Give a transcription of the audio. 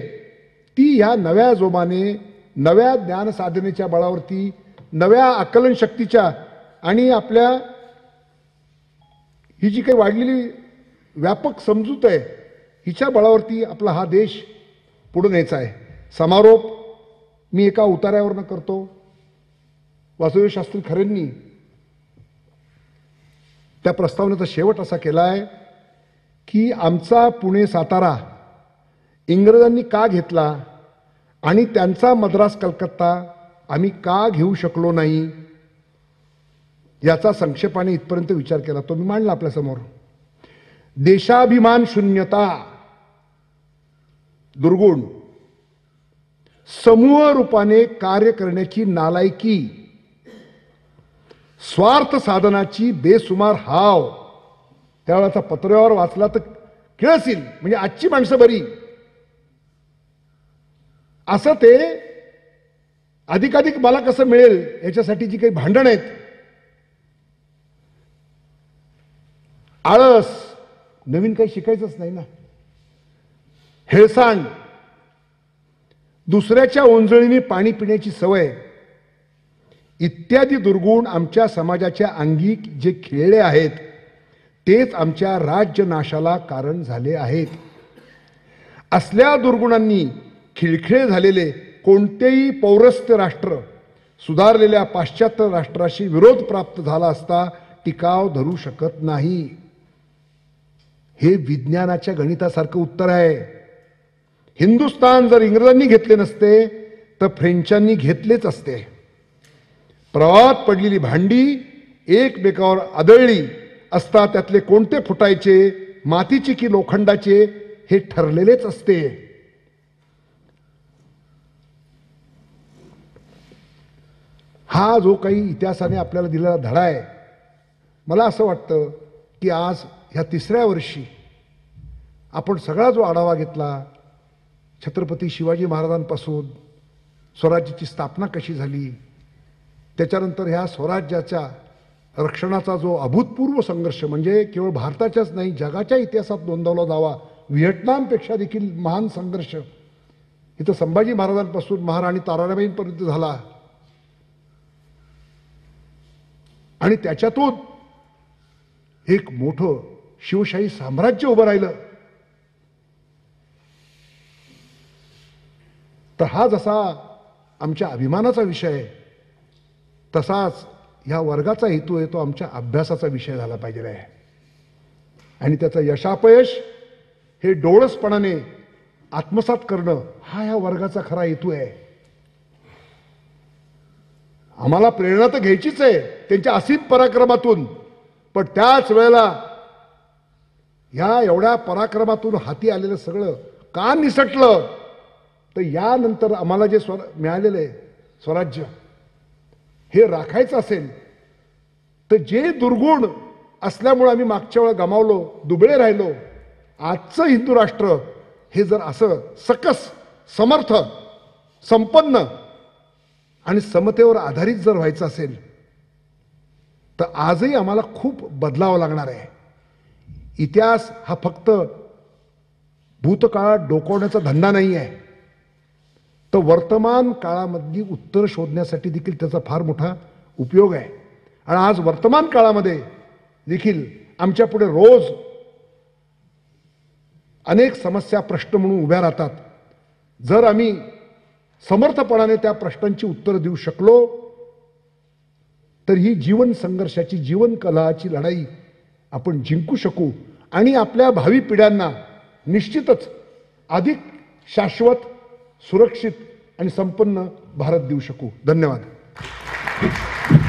ती ह्या नव्या जोमाने, नव्या ज्ञान साधनेच्या बळावरती, नव्या आकलन शक्तीच्या आणि आपल्या ही जी काही वाढलेली व्यापक समजूत आहे हिच्या बळावरती आपला हा देश पुढे न्यायचा आहे. समारोप मी एका उतार्यावरनं करतो. वासुदेव शास्त्री खरेंनी त्या प्रस्तावनेचा शेवट असा केला आहे की आमचा पुणे सातारा इंग्रजांनी का घेतला आणि त्यांचा मद्रास कलकत्ता आम्ही का घेऊ शकलो नाही याचा संक्षेपाने इथपर्यंत विचार केला. तो मी मांडला आपल्यासमोर. देशाभिमान शून्यता, दुर्गुण, समूह रूपाने कार्य करण्याची नालायकी, स्वार्थ साधनाची बेसुमार हाव. त्यावेळेचा पत्रावर वाचला तर खेळसील, म्हणजे आजची माणसं बरी असं ते अधिकाधिक मला कसं मिळेल याच्यासाठी जी काही भांडण आहेत, आळस, नवीन काही शिकायचंच नाही ना, हेळसांड, दुसऱ्याच्या ओंजळीने पाणी पिण्याची सवय इत्यादी दुर्गुण आमच्या समाजाच्या अंगी जे खेळले आहेत तेच आमच्या राज्यनाशाला कारण झाले आहेत. असल्या दुर्गुणांनी खिळखिळे झालेले कोणतेही पौरस्त्य राष्ट्र सुधारलेल्या पाश्चात्य राष्ट्राशी विरोध प्राप्त झाला असता टिकाव धरू शकत नाही. हे विज्ञानाच्या गणितासारखं उत्तर आहे. हिंदुस्थान जर इंग्रजांनी घेतले नसते तर फ्रेंचांनी घेतलेच असते. प्रवाहात पडलेली भांडी एकमेकावर आदळली असता त्यातले कोणते फुटायचे, मातीचे की लोखंडाचे, हे ठरलेलेच असते. हा जो काही इतिहासाने आपल्याला दिलेला धडा आहे, मला असं वाटतं की आज ह्या तिसऱ्या वर्षी आपण सगळा जो आढावा घेतला, छत्रपती शिवाजी महाराजांपासून स्वराज्याची स्थापना कशी झाली, त्याच्यानंतर ह्या स्वराज्याच्या रक्षणाचा जो अभूतपूर्व संघर्ष, म्हणजे केवळ भारताच्याच नाही जगाच्या इतिहासात नोंदवला जावा, व्हिएटनामपेक्षा देखील महान संघर्ष इथं संभाजी महाराजांपासून महाराणी ताराबाईंपर्यंत झाला, आणि त्याच्यातून एक मोठं शिवशाही साम्राज्य उभं राहिलं. तर हा जसा आमच्या अभिमानाचा विषय आहे तसाच ह्या वर्गाचा हेतू आहे तो आमच्या अभ्यासाचा विषय झाला पाहिजे आहे. आणि त्याचं यशापयश हे डोळसपणाने आत्मसात करणं हा ह्या वर्गाचा खरा हेतू आहे. आम्हाला प्रेरणा तर घ्यायचीच आहे त्यांच्या असीम पराक्रमातून, पण त्याच वेळेला ह्या एवढ्या पराक्रमातून हाती आलेलं सगळं का निसटलं, तर यानंतर आम्हाला जे मिळालेलं आहे स्वराज्य हे राखायचं असेल तर जे दुर्गुण असल्यामुळे आम्ही मागच्या वेळा गमावलो, दुबळे राहिलो, आजचं हिंदू राष्ट्र हे जर असं सकस, समर्थ, संपन्न आणि समतेवर आधारित जर व्हायचं असेल तर आजही आम्हाला खूप बदलावं लागणार आहे. इतिहास हा फक्त भूतकाळात डोकावण्याचा धंदा नाही आहे, तर वर्तमान काळामधली उत्तर शोधण्यासाठी देखील त्याचा फार मोठा उपयोग आहे. आणि आज वर्तमान काळामध्ये देखील आमच्या पुढे रोज अनेक समस्या प्रश्न म्हणून उभ्या राहतात. जर आम्ही समर्थपणाने त्या प्रश्नांची उत्तर देऊ शकलो तर ही जीवन संघर्षाची, जीवन कलहाची लढाई आपण जिंकू शकू आणि आपल्या भावी पिढ्यांना निश्चितच अधिक शाश्वत, सुरक्षित आणि संपन्न भारत देऊ शकू. धन्यवाद.